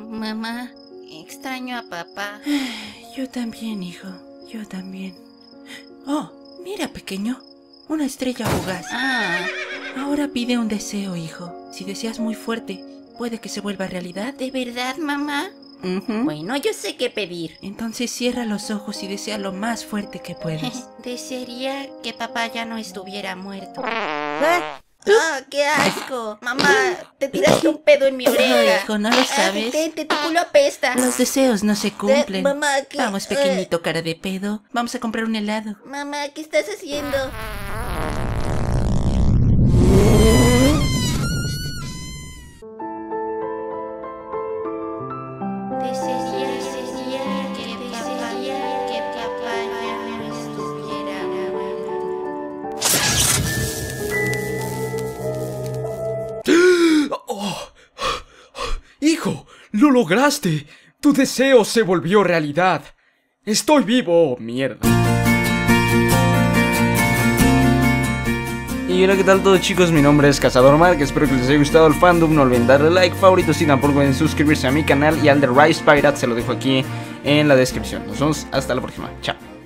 Mamá, extraño a papá. Yo también, hijo, yo también. Oh, mira, pequeño, una estrella fugaz. Ahora pide un deseo, hijo. Si deseas muy fuerte, puede que se vuelva realidad. ¿De verdad, mamá? Bueno, yo sé qué pedir. Entonces cierra los ojos y desea lo más fuerte que puedas. Desearía que papá ya no estuviera muerto. ¡Qué asco! Mamá, te tiraste un pedo en mi oreja. Hijo, ¿no lo sabes? Tu culo apesta. Los deseos no se cumplen. Mamá, ¿qué? Vamos, pequeñito cara de pedo. Vamos a comprar un helado. Mamá, ¿qué estás haciendo? Desearía que papá ya no estuviera muerto. ¡Hijo! ¡Lo lograste! ¡Tu deseo se volvió realidad! ¡Estoy vivo! ¡Mierda! Y hola, ¿qué tal todos, chicos? Mi nombre es Cazador Mark, espero que les haya gustado el fandom. No olviden darle like, favoritos y tampoco olviden suscribirse a mi canal y al de Rise Pirate, se lo dejo aquí en la descripción. Nos vemos hasta la próxima, chao.